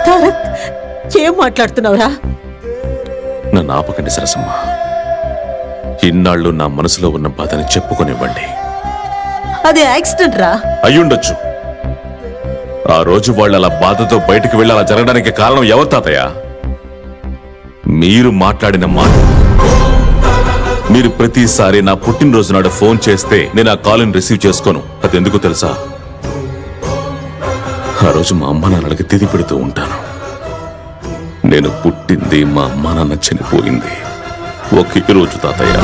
తారక్, ఏం మాట్లాడుతున్నావురా? నన్ను ఆపకండి సరసమ్మ. ఇన్నాళ్ళు నా మనసులో ఉన్న బాధని చెప్పుకొనివ్వండి. అది యాక్సిడెంట్ రా. అయ్యుండొచ్చు. ఆ రోజు వాళ్ళు అలా బాధతో బయటకు వెళ్ళి అలా జరగడానికి కారణం ఎవరు తాతయ్య? మీరు మాట్లాడిన మాట. మీరు ప్రతిసారి నా పుట్టినరోజు నాడు ఫోన్ చేస్తే నేను ఆ కాల్ని రిసీవ్ చేసుకోను. అది ఎందుకు తెలుసా? ఆ రోజు మా అమ్మ నాన్నలకి తిరిగి పెడుతూ ఉంటాను. నేను పుట్టింది మా అమ్మ నాన్న చనిపోయింది ఒకే రోజు తాతయ్య.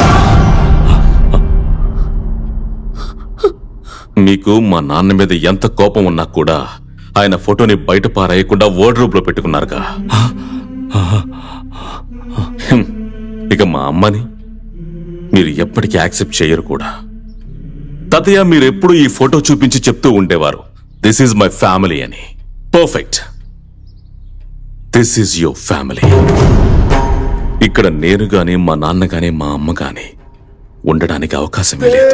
మీకు మా నాన్న మీద ఎంత కోపం ఉన్నా కూడా ఆయన ఫోటోని బయట పారేయకుండా వార్డ్రోబ్ లో పెట్టుకున్నారుగా. ఇక మా అమ్మని మీరు ఎప్పటికీ యాక్సెప్ట్ చేయరు కూడా. తాతయ్య, మీరు ఎప్పుడు ఈ ఫోటో చూపించి చెప్తూ ఉండేవారు, దిస్ ఈజ్ మై ఫ్యామిలీ అని. Perfect. This is your family. ఇక్కడ నేను గాని మా నాన్న గాని మా అమ్మ గాని ఉండడానికి అవకాశమే లేదు.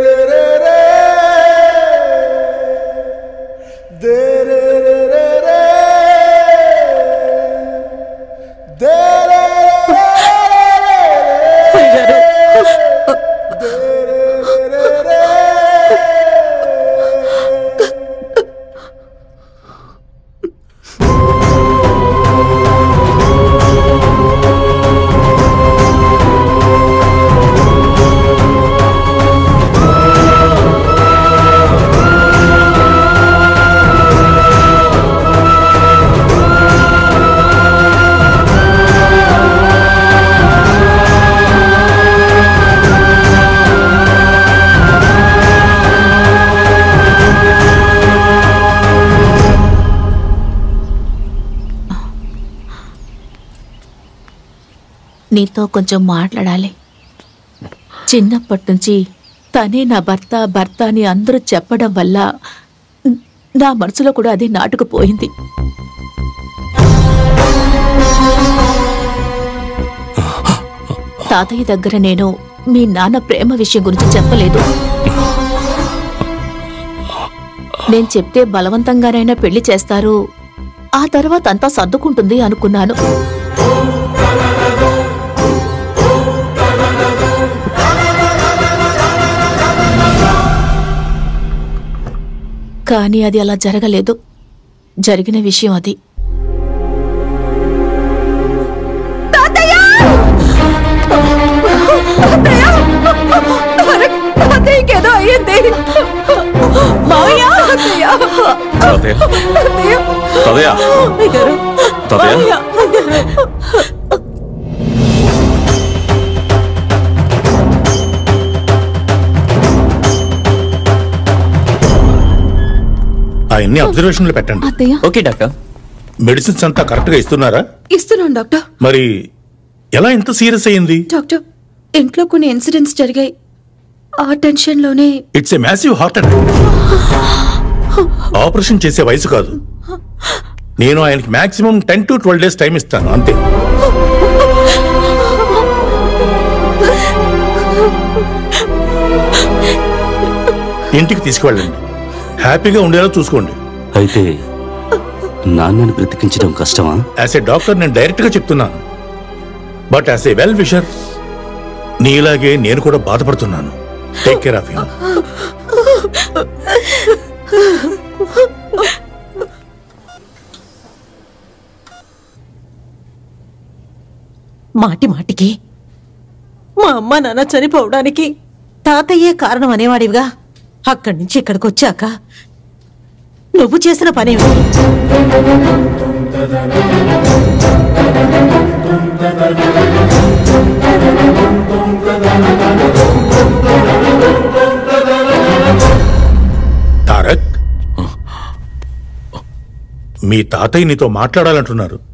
నీతో కొంచెం మాట్లాడాలి. చిన్నప్పటి నుంచి తనే నా భర్త భర్త అని అందరూ చెప్పడం వల్ల నా మనసులో కూడా అది నాటుకుపోయింది. తాతయ్య దగ్గర నేను మీ నాన్న ప్రేమ విషయం గురించి చెప్పలేదు. నేను చెప్తే బలవంతంగానైనా పెళ్లి చేస్తారు, ఆ తర్వాత అంతా సర్దుకుంటుంది అనుకున్నాను. కానీ అది అలా జరగలేదు. జరిగిన విషయం అది. ఏదో అయ్యింది. ఆయన్ని అబ్జర్వేషన్లో పెట్టండి. Okay doctor. మెడిసిన్స్ అంతా కరెక్ట్ గా ఇస్తున్నారా? ఇస్తున్నాను డాక్టర్. మరి ఎలా ఇంత సీరియస్ అయ్యింది? డాక్టర్, ఇంట్లో కొన్ని ఇన్సిడెంట్స్ జరిగాయి. ఆ టెన్షన్ లోనే. It's a massive heart attack. Operation చేసే వయసు కాదు. నేను ఆయనకి మాక్సిమం 10 to 12 days టైం ఇస్తాను, అంతే. ఇంటికి తీసుకువెళ్ళండి, హ్యాపీగా ఉండేలా చూసుకోండి. అయితే నాన్నని బ్రతికించడం కష్టమా? యాజ్ ఏ డాక్టర్ నేను డైరెక్ట్ గా చెప్తున్నాను. But as a well wisher నీలాగే నేను కూడా బాధపడుతున్నాను. Take care of him. మాటి మాటికి మా అమ్మ నాన్న చనిపోవడానికి తాతయ్యే కారణం అనేవాడివిగా. అక్కడి నుంచి ఇక్కడికి వచ్చాక నువ్వు చేసిన పని తారక్, మీ తాతయ్య నీతో మాట్లాడాలంటున్నారు.